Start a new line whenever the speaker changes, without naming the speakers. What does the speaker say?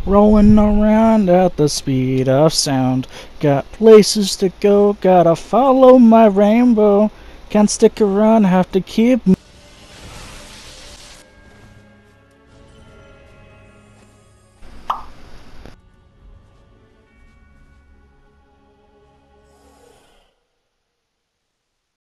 rolling around at the speed of sound. Got places to go, gotta follow my rainbow. Can't stick around, have to keep